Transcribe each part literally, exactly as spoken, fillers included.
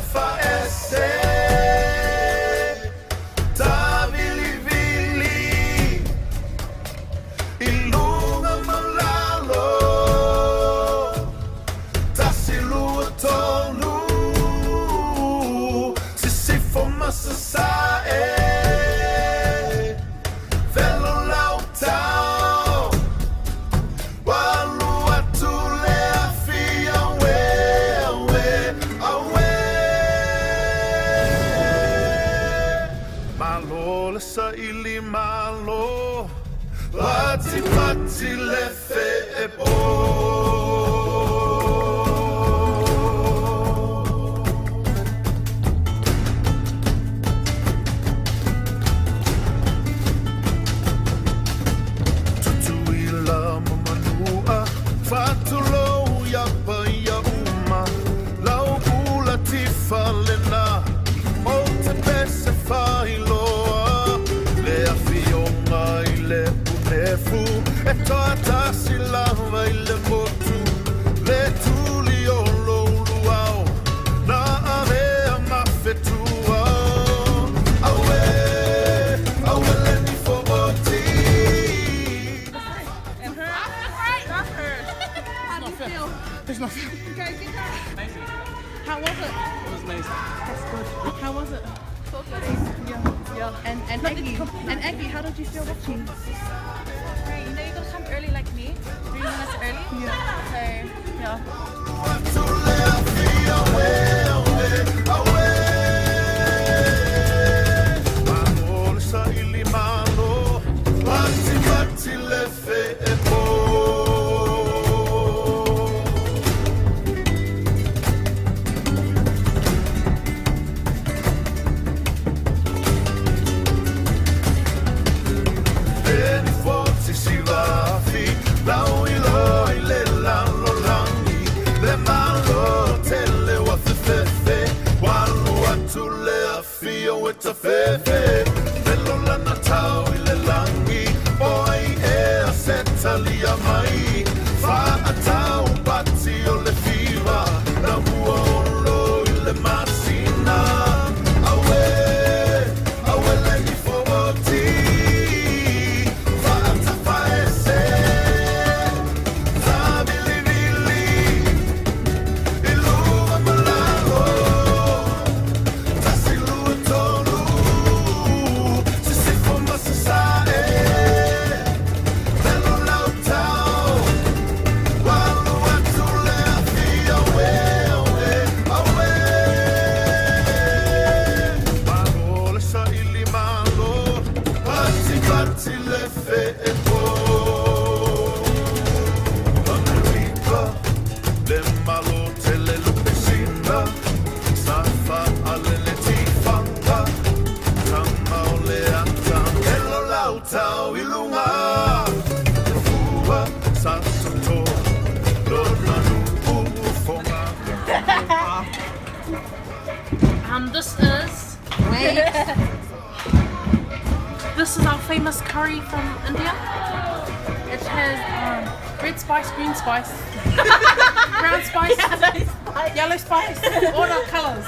faese ta vilivili ilunga malalo ta silua tonu sisifo masasae velo lautau walu atule afia we awe awe malo lesa ili malo Pati pati le fe e po Tutuila mamanua Fatulo ya pa ya uma Lau ula tifalena O te pese failoa Le afionga ile Nefu e toa tasi lava i le motu le tuli o lo luau na area mafetua awe awe le ni foboti And her? That's her. How do you feel? There's nothing. Okay, get her. Amazing. How was it? It was amazing. That's good. How was it? So good. Yeah, yeah. And and Aggie, and Aggie, how did you feel watching? Right, you know you're gonna come early like me, three minutes early. Yeah. So yeah. Tule afia awe awe awe Malo le sa ili malo Pati pati le fe e po Beni forti si lafi, lau iloi le lalo langi, le malo tele wa fefefe, walu atu le afia weta fefe, velo lana tau ile langi, oi e a setali a mai, fa atau pati o le fiva, na mua olo ile masina, awe, awe le ni forti. Um, this is wait. This is our famous curry from India. It has um, red spice, green spice, brown spice, yellow spice, yellow spice, all the colors.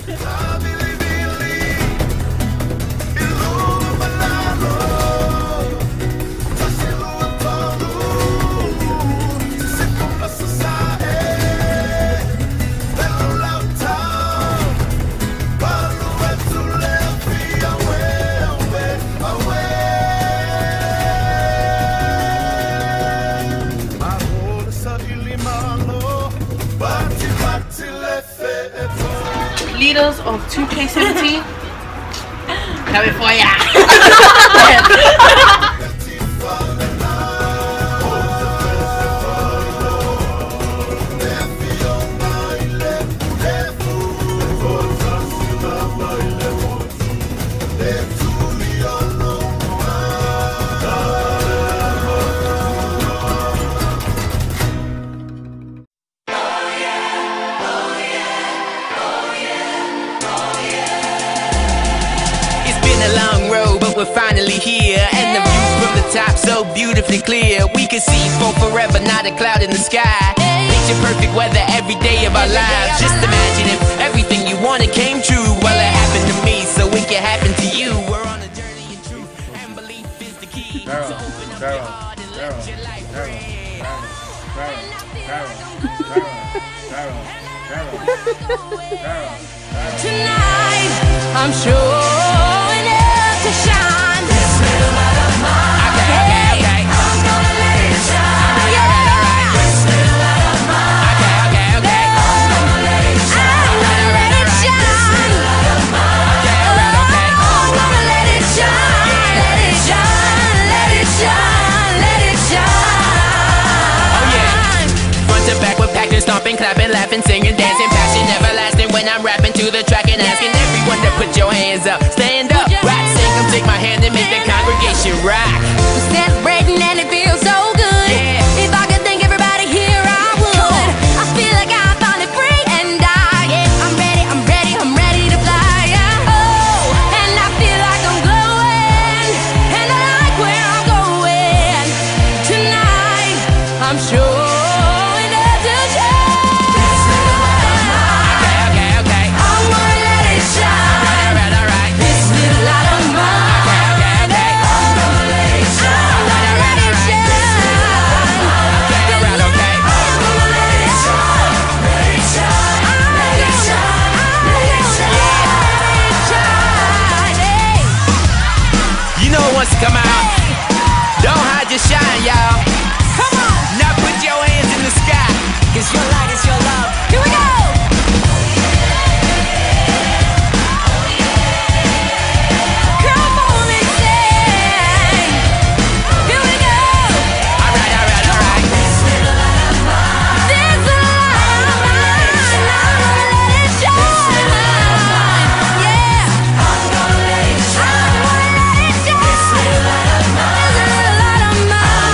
Leaders of two K seventy. Coming for ya. We're finally here, and the view from the top so beautifully clear. We can see for forever, not a cloud in the sky. picture perfect weather every day of our lives. Just imagine if everything you wanted came true. Well, it happened to me, so it can happen to you. We're on a journey of truth, and belief is the key. So open up your heart and let your light ring. Tonight, I'm showing up to shine. This little light of mine. Okay, okay, okay. I'm gonna let it shine. Alright, alright, alright. This little light of mine. Okay, okay, okay. I'm gonna let it shine. I'm gonna let it shine. Okay, alright, okay. I'm gonna let it shine. Let it shine. Let it shine. Let it shine. Oh yeah. Front to back with packing, stomping, clapping, laughing, singing, dancing, passion everlasting when I'm rapping to the track and asking everyone to put your hands up, stand up, rock, sing, come take my hand and make the congregation rock. We're celebrating and it feels so good. Yeah. If I could thank everybody here, I would. I feel like I'm finally free and I, yeah, I'm ready, I'm ready, I'm ready to fly. Yeah. Oh, and I feel like I'm glowing, and I like where I'm going. Tonight, I'm showing up to shine. Okay, okay, okay. I'm gonna let it shine. Alright, alright. This little light of mine. Okay, okay, okay. I'm gonna let it shine. I'm gonna let it shine. Okay, alright, okay. I'm gonna let it shine. Let it shine. Let it shine. Let it shine. Hey. You know it wants to come out. Don't hide your shine, y'all. Come on. Now put your hands in the sky. Cause your light is your love. Here we go. Come on and sing. Here we go. Alright, alright, alright. This little light of mine. This little light of mine. I'm gonna let it shine. Yeah. I'm gonna let it shine. I'm gonna let it shine. This little light of mine. This little light of mine.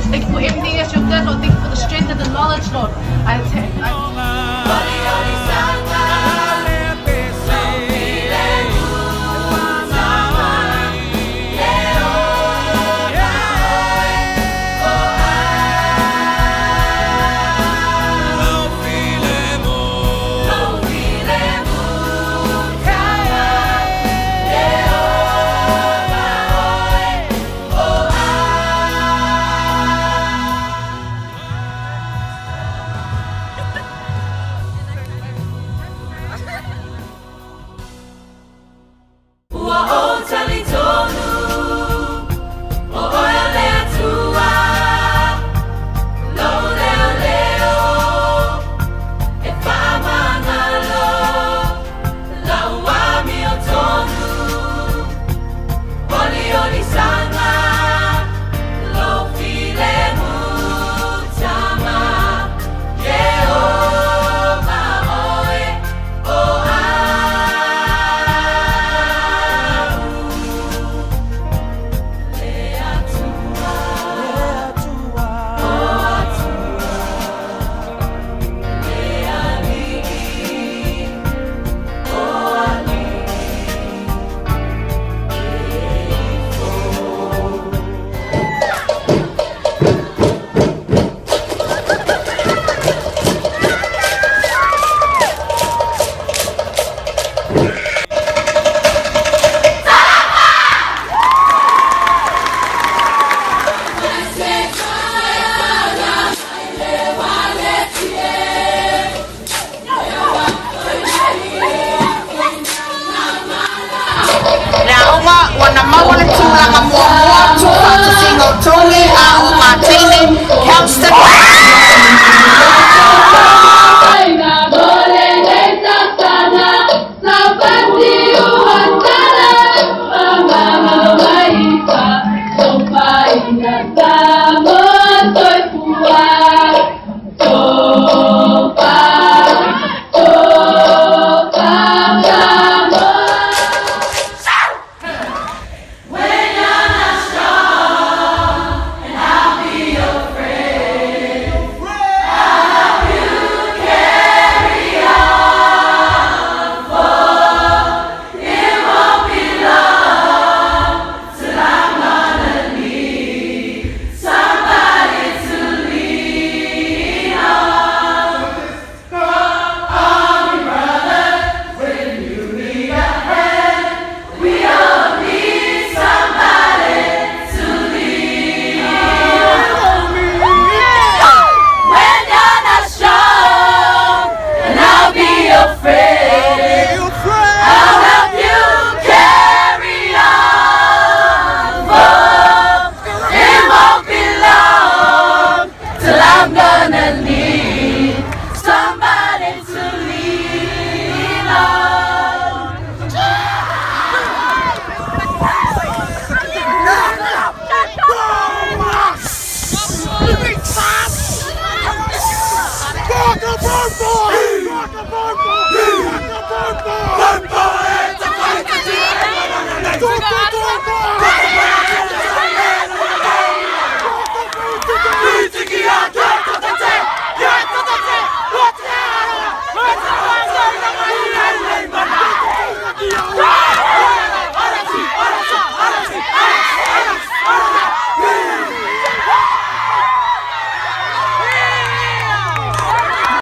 Thank you for everything that you've done, Lord. Thank you for the strength and the knowledge, Lord. I